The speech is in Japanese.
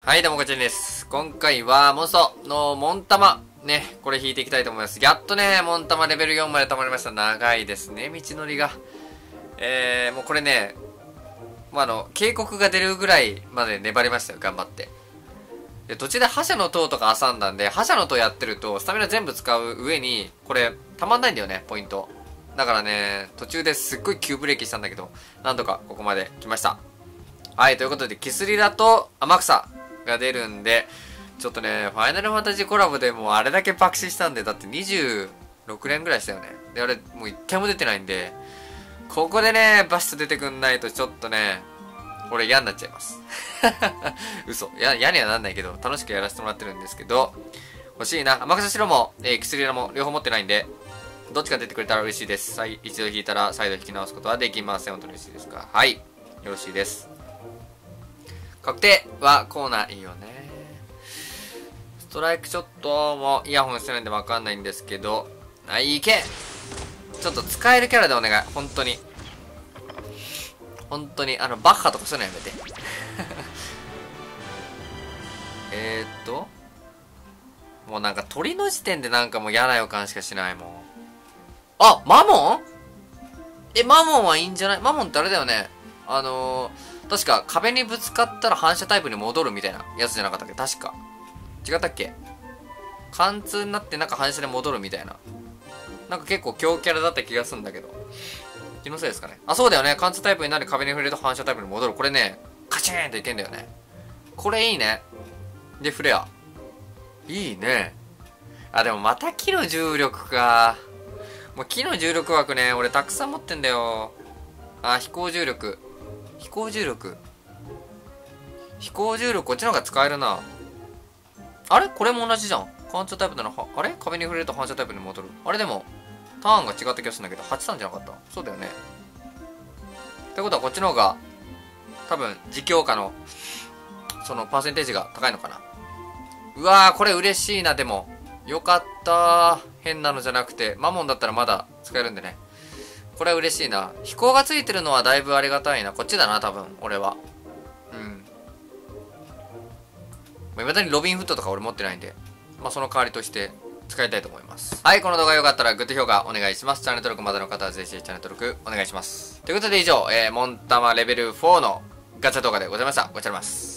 はい、どうもこちらです。今回は、モンストのモンタマ、ね、これ引いていきたいと思います。やっとね、モンタマレベル4まで溜まりました。長いですね、道のりが。もうこれね、警告が出るぐらいまで粘りましたよ、頑張って。で、途中で覇者の塔とか挟んだんで、覇者の塔やってると、スタミナ全部使う上に、これ、たまんないんだよね、ポイント。だからね、途中ですっごい急ブレーキしたんだけど、なんとかここまで来ました。はい、ということで、キスリラと天草が出るんで、ちょっとね、ファイナルファンタジーコラボでもうあれだけ爆死したんで、だって26連ぐらいしたよね。で、あれ、もう1回も出てないんで、ここでね、バスト出てくんないとちょっとね、俺嫌になっちゃいます。嘘。嫌にはなんないけど、楽しくやらせてもらってるんですけど、欲しいな。天草白も、キスリラも両方持ってないんで、どっちか出てくれたら嬉しいです。一度引いたら再度引き直すことはできません。本当に嬉しいですか。はい。よろしいです。確定はこうないよね。ストライクショットもイヤホンしてないんでわかんないんですけど、はい、いけ！ちょっと使えるキャラでお願い。本当に。本当に、バッハとかそういうのやめて。もうなんか鳥の時点でなんかもう嫌な予感しかしないもん。あ、マモン？マモンはいいんじゃない？マモンってあれだよね。確か壁にぶつかったら反射タイプに戻るみたいなやつじゃなかったっけ？確か。違ったっけ？貫通になってなんか反射で戻るみたいな。なんか結構強キャラだった気がするんだけど。気のせいですかね。あ、そうだよね。貫通タイプになり壁に触れると反射タイプに戻る。これね、カチーンといけんだよね。これいいね。で、フレア。いいね。あ、でもまた木の重力か。もう木の重力枠ね、俺たくさん持ってんだよ。あ、飛行重力。飛行重力こっちの方が使えるな。あれこれも同じじゃん。貫通タイプなの。あれ壁に触れると反射タイプに戻る。あれでも、ターンが違った気がするんだけど、83じゃなかった。そうだよね。ってことはこっちの方が、多分、自強化の、そのパーセンテージが高いのかな。うわー、これ嬉しいな、でも。よかったー。変なのじゃなくて、マモンだったらまだ使えるんでね。これは嬉しいな。飛行がついてるのはだいぶありがたいな。こっちだな、多分、俺は。うん。未だにロビンフットとか俺持ってないんで、その代わりとして使いたいと思います。はい、この動画良かったらグッド評価お願いします。チャンネル登録まだの方はぜひチャンネル登録お願いします。ということで以上、モンタマレベル4のガチャ動画でございました。ごちゃります。